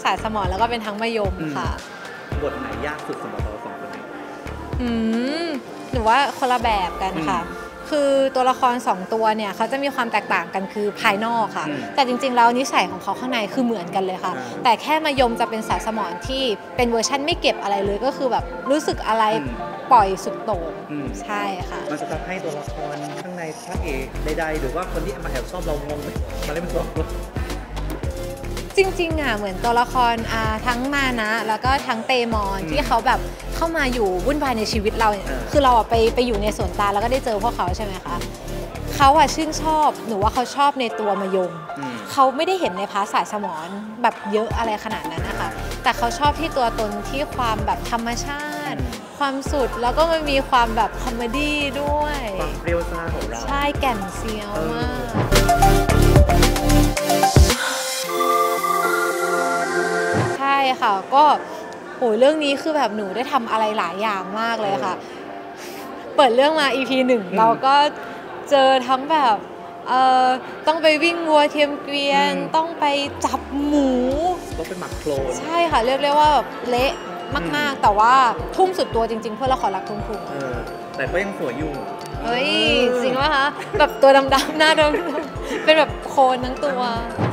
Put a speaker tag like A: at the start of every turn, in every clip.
A: ายสมรแล้วก็เป็นทั้งมายมค่ะ
B: บทไหนยากสุดสำหรับเราสองคนนี้
A: หนูว่าคนละแบบกันค่ะคือตัวละคร2ตัวเนี่ยเขาจะมีความแตกต่างกันคือภายนอกค่ะแต่จริงๆแล้วนิสัยของเขาข้างในคือเหมือนกันเลยค่ะแต่แค่มายมจะเป็นสายสมรที่เป็นเวอร์ชั่นไม่เก็บอะไรเลยก็คือแบบรู้สึกอะไรปล่อยสุดโต่งใช่ค่ะ
B: มันจะทำให้ตัวละครข้างในพระเอกใดๆหรือว่าคนที่มาแอบชอบเรางงไหมมาเล่นเป็นตัว
A: จริงๆอ่ะเหมือนตัวละครทั้งมานะแล้วก็ทั้งเตมอนที่เขาแบบเข้ามาอยู่วุ่นวายในชีวิตเราคือเราไปอยู่ในสวนตาแล้วก็ได้เจอพวกเขาใช่ไหมคะเขาชื่นชอบหนูว่าเขาชอบในตัวมายมเขาไม่ได้เห็นในพาร์ทสายสมรแบบเยอะอะไรขนาดนั้นนะคะแต่เขาชอบที่ตัวตนที่ความแบบธรรมชาติความสุดแล้วก็มันมีความแบบคอมเมดี้ด้วย
B: ความเปรี้ยวซ่าของเรา
A: ใช่แก่นเซียวมากใช่ค่ะก็โหเรื่องนี้คือแบบหนูได้ทำอะไรหลายอย่างมากเลยค่ะเปิดเรื่องมา EP 1เราก็เจอทั้งแบบต้องไปวิ่งวัวเทียมเกวียนต้องไปจับหมู
B: ต้องไปหมักโคลน
A: ใช่ค่ะเรียกได้ว่าแบบเละมากๆแต่ว่าทุ่มสุดตัวจริงๆเพื่อละครรักทุ่ง
B: แต่ก็ยังสวยอยู่
A: เฮ้ยจริงไหมคะแบบตัวดำๆหน้าดำๆเป็นแบบโคนทั้งตัว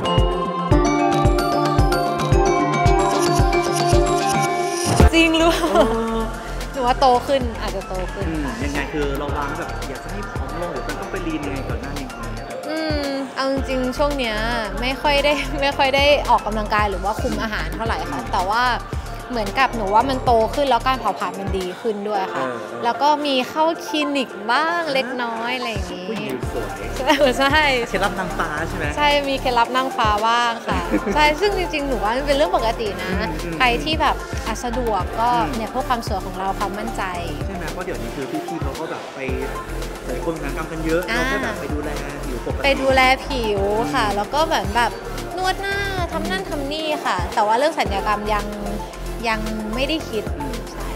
A: จริงหรือหนูว่าโตขึ้นอาจจะโตขึ้น
B: ยังไงคือเราวางแบบอยากจะให้ผอมลงหรือมันต้องไปลีนยังไงก่อนหน้านี้
A: เอาจริงๆช่วงเนี้ยไม่ค่อยได้ออกกำลังกายหรือว่าคุมอาหารเท่าไหร่ค่ะแต่ว่าเหมือนกับหนูว่ามันโตขึ้นแล้วการเผาผลาญมันดีขึ้นด้วยค่ะแล้วก็มีเข้าคลินิกบ้างเล็กน้อยอะไรอย่างนี้
B: สวย
A: ใช่
B: เคล็ดลับนางฟ้าใช่ไหม
A: ใช่มีเคล็ดลับนางฟ้าบ้างค่ะใช่ซึ่งจริงๆหนูว่ามันเป็นเรื่องปกตินะใครที่แบบสะดวกก็เนี่ยเพื่อความสวยของเราความมั่นใจ
B: ใช่ไหมเพราะเดี๋ยวนี้คือพี่ๆเขาก็แบบไปใส่คนงานกรรมกันเยอะเราก็แบบไปดูแลผิวปกติ
A: ไปดูแลผิวค่ะแล้วก็เหมือนแบบนวดหน้าทำนั่นทำนี่ค่ะแต่ว่าเรื่องศัลยกรรมยังไม่ได้คิดใช่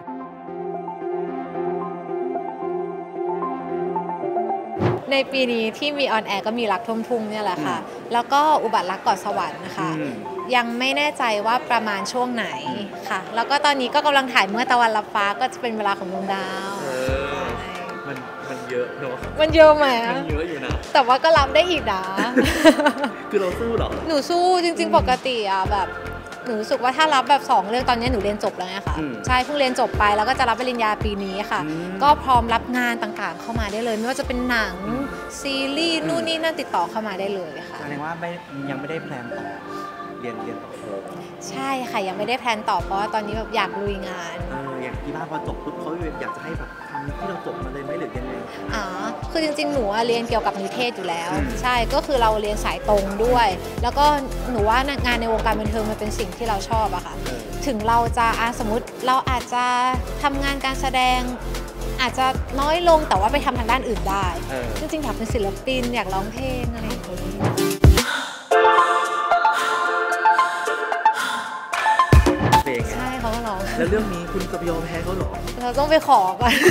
A: ในปีนี้ที่มีออนแอร์ก็มีรักทุ่งทุ่งเนี่ยแหละค่ะแล้วก็อุบัติรักเกาะสวรรค์นะคะยังไม่แน่ใจว่าประมาณช่วงไหนค่ะแล้วก็ตอนนี้ก็กำลังถ่ายเมื่อตะวันรับฟ้าก็จะเป็นเวลาของดวงดาว
B: มันเยอะเนาะ
A: มันเยอะไหม
B: มันเยอะอยู่นะ
A: แต่ว่าก็รับได้อีกนะ
B: คือเราสู้หรอ
A: หนูสู้จริงๆปกติอะแบบหนูรู้สึกว่าถ้ารับแบบ2เรื่องตอนนี้หนูเรียนจบแล้วไงค่ะใช่เพิ่งเรียนจบไปแล้วก็จะรับปริญญาปีนี้ค่ะก็พร้อมรับงานต่างๆเข้ามาได้เลยไม่ว่าจะเป็นหนังซีรีส์นู่นนี่นั่นติดต่อเข้ามาได้เลยค่ะ
B: แสดงว่ายังไม่ได้แพลนต่อเรียนต่อโท
A: ใช่ค่ะยังไม่ได้แพลนต่อเพราะว่าตอนนี้แบบอยากลุยงาน
B: อย่างที่บ้านพอจบปุ๊บเขาอยากจะให้แบบทำที่เราจบมาเลยไหมหรือยังไง
A: คือจริงๆหนูเรียนเกี่ยวกับนิเทศอยู่แล้วใช่ก็คือเราเรียนสายตรงด้วยแล้วก็หนูว่างานในวงการบันเทิงมันเป็นสิ่งที่เราชอบอะค่ะถึงเราจะสมมติเราอาจจะทำงานการแสดงอาจจะน้อยลงแต่ว่าไปทำทางด้านอื่นได้จริงๆอยากเป็นศิลปินอยากร้องเพลงอะไรอย่างนี้ใช่เขาก็ร้อง
B: แล้วเรื่องนี้คุณจะยอมแพ้เขาหรอ
A: เราต้องไปขอก่อน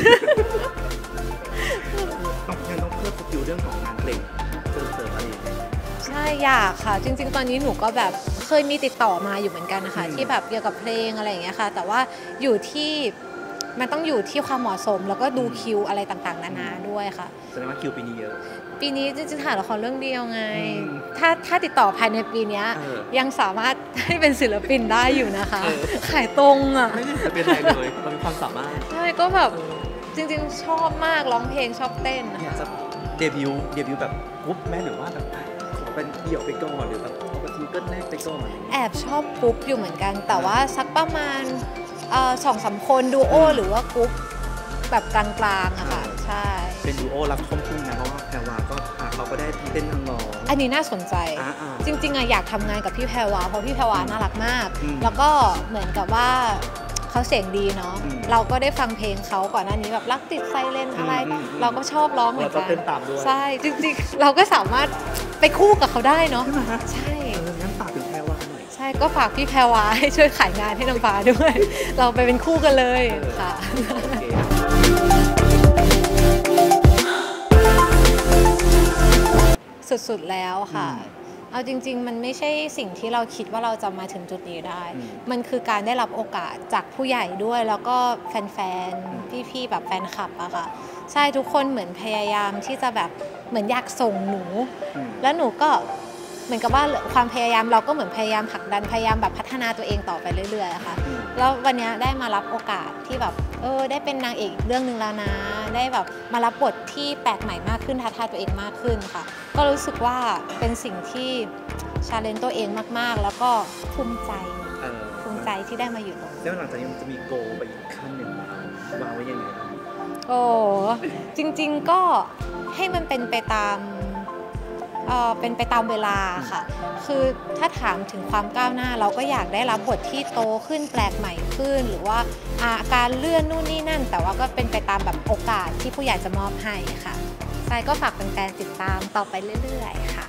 B: ต้องเพิ่มสกิลเรื่องของงานเพลงเสริมอะไรอย่างเงี้ย
A: ใช่อยากค่ะจริงๆตอนนี้หนูก็แบบเคยมีติดต่อมาอยู่เหมือนกันนะคะที่แบบเกี่ยวกับเพลงอะไรอย่างเงี้ยค่ะแต่ว่าอยู่ที่มันต้องอยู่ที่ความเหมาะสมแล้วก็ดูคิวอะไรต่างๆนานาด้วยค่ะ
B: แสดงว่าคิวปีนี้เยอะ
A: ปีนี้จริงๆถ่ายละครเรื่องเดียวไงถ้าติดต่อภายในปีนี้ยังสามารถให้เป็นศิลปินได้อยู่นะคะขายตรงอ่ะ
B: ไม่ได้เป็นอะไรเลยเรามีความสามารถ
A: ใช่ก็แบบจริงๆชอบมากร้องเพลงชอบเต้น
B: อยากจะเดบิวต์แบบปุ๊บแม่หรือว่าแบบขอเป็นเดี่ยวไปก่อนหรือแบบเอาเป็นซิงเกิลแรกไปก่อน
A: แอบชอบปุ๊บอยู่เหมือนกันแต่ว่าสักประมาณ2-3 คนดูโอหรือว่ากรุ๊ปแบบกลางๆอะค่ะใช่
B: เป็นดูโอรับชมทุ่งนะเพราะว่าแพรวาก็เขาก็ได้เต้นทั้งร้อง
A: อันนี้น่าสนใจจริงๆอะอยากทำงานกับพี่แพรวาเพราะพี่แพรวาน่ารักมากแล้วก็เหมือนกับว่าเขาเสียงดีเนาะเราก็ได้ฟังเพลงเขาก่อนหน้านี้แบบรักติดไซเรนอะไรเราก็ชอบร้องเหมือนกันใช่จริงๆเราก็สามารถไปคู่กับเขาได้เนาะใช่
B: งั้นฝากถึงแพรวาหน่อย
A: ใช่ก็ฝากพี่แพรวาให้ช่วยขายงานให้น้ำฟ้าด้วยเราไปเป็นคู่กันเลยค่ะสุดๆแล้วค่ะเอาจริงๆมันไม่ใช่สิ่งที่เราคิดว่าเราจะมาถึงจุดนี้ได้ มันคือการได้รับโอกาสจากผู้ใหญ่ด้วยแล้วก็แฟนๆพี่ๆแบบแฟนคลับอะค่ะใช่ทุกคนเหมือนพยายามที่จะแบบเหมือนอยากส่งหนูแล้วหนูก็เหมือนกับว่าความพยายามเราก็เหมือนพยายามผลักดันพยายามแบบพัฒนาตัวเองต่อไปเรื่อยๆอะค่ะแล้ววันนี้ได้มารับโอกาสที่แบบได้เป็นนางเอกเรื่องนึงแล้วนะได้แบบมารับบทที่แปลกใหม่มากขึ้นท้าทายตัวเองมากขึ้นค่ะก็รู้สึกว่าเป็นสิ่งที่ชาเลนจ์ตัวเองมากๆแล้วก็ภูมิใจที่ได้มาอยู่ตรงนี้
B: แล้วหลังจากนี้มันจะมีโกไปอีกขั้นหนึ่งวางไว้ยังไงครับ
A: จริงๆก็ให้มันเป็นไปตามเวลาค่ะคือถ้าถามถึงความก้าวหน้าเราก็อยากได้รับบทที่โตขึ้นแปลกใหม่ขึ้นหรือว่าการเลื่อนนู่นนี่นั่นแต่ว่าก็เป็นไปตามแบบโอกาสที่ผู้ใหญ่จะมอบให้ค่ะใช่ก็ฝากแฟนๆติดตามต่อไปเรื่อยๆค่ะ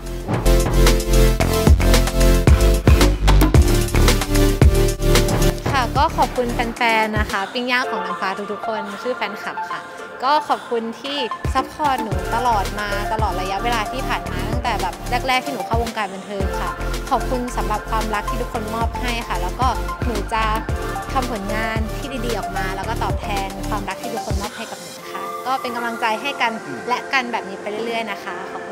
A: ก็ขอบคุณแฟนๆนะคะปิ้งย่างของนางฟ้าทุกๆคนชื่อแฟนคลับค่ะก็ขอบคุณที่ซัพพอร์ตหนูตลอดระยะเวลาที่ผ่านมาตั้งแต่แบบแรกๆที่หนูเข้าวงการบันเทิงค่ะขอบคุณสำหรับความรักที่ทุกคนมอบให้ค่ะแล้วก็หนูจะทำผลงานที่ดีๆออกมาแล้วก็ตอบแทนความรักที่ทุกคนมอบให้กับหนูค่ะก็เป็นกำลังใจให้กันและกันแบบนี้ไปเรื่อยๆนะคะ